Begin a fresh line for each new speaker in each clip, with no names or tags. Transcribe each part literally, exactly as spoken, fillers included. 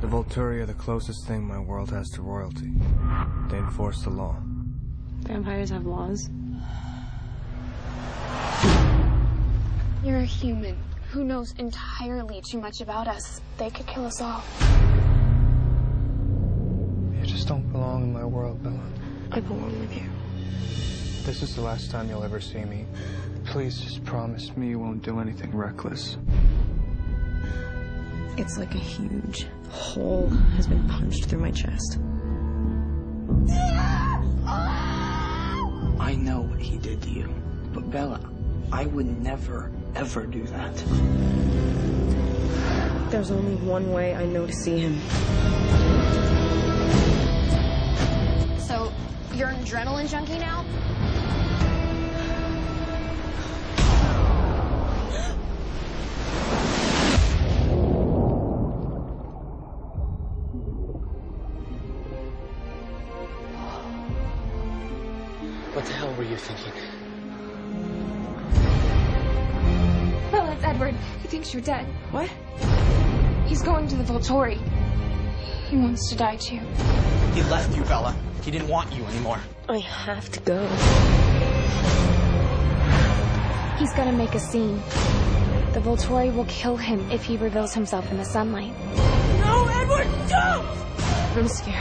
The Volturi are the closest thing my world has to royalty. They enforce the law.
Vampires have laws?
You're a human who knows entirely too much about us. They could kill us all.
You just don't belong in my world, Bella.
I belong with you.
This is the last time you'll ever see me. Please just promise me you won't do anything reckless.
It's like a huge hole has been punched through my chest.
I know what he did to you, but Bella, I would never, ever do that.
There's only one way I know to see him.
So, you're an adrenaline junkie now?
What the hell were you thinking?
Bella, it's Edward. He thinks you're dead.
What?
He's going to the Volturi. He wants to die too.
He left you, Bella. He didn't want you anymore.
I have to go.
He's gonna make a scene. The Volturi will kill him if he reveals himself in the sunlight.
No, Edward, don't! I'm scared.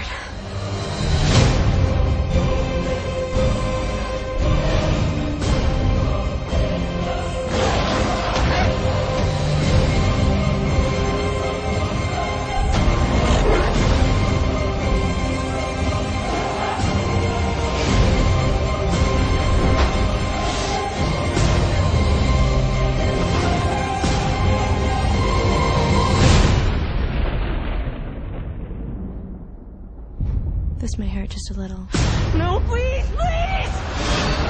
This may hurt just a little. No, please, please!